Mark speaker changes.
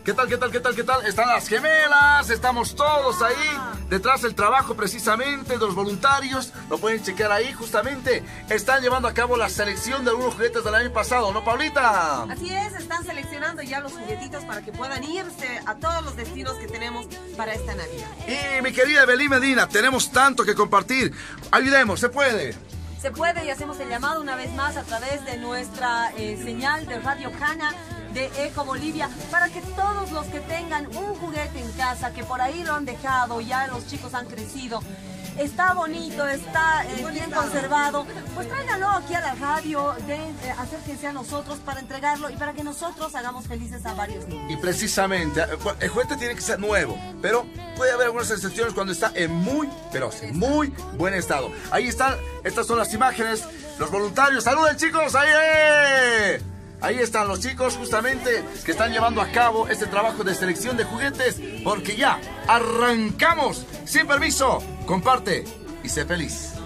Speaker 1: ¿Qué tal, qué tal, qué tal, qué tal? Están las gemelas, estamos todos ahí, detrás del trabajo precisamente, de los voluntarios, lo pueden chequear ahí justamente. Están llevando a cabo la selección de algunos juguetes del año pasado, ¿no, Paulita?
Speaker 2: Así es, están seleccionando ya los juguetitos para que puedan irse a todos los destinos que tenemos para esta Navidad.
Speaker 1: Y mi querida Evelyn Medina, tenemos tanto que compartir. Ayudemos, ¿se puede?
Speaker 2: Se puede y hacemos el llamado una vez más a través de nuestra señal de Radio Cana de Eco Bolivia para que todos los que tengan un juguete en casa, que por ahí lo han dejado, ya los chicos han crecido, está bonito, está bien conservado, pues tráiganlo aquí a la radio, acérquense a nosotros para entregarlo y para que nosotros hagamos felices a varios niños.
Speaker 1: Y precisamente, el juguete tiene que ser nuevo, pero puede haber algunas excepciones cuando está en muy buen estado. Ahí están, estas son las imágenes, los voluntarios. ¡Saluden, chicos! ¡Ahí! Ahí están los chicos justamente que están llevando a cabo este trabajo de selección de juguetes, porque ya arrancamos. Sin permiso, comparte y sé feliz.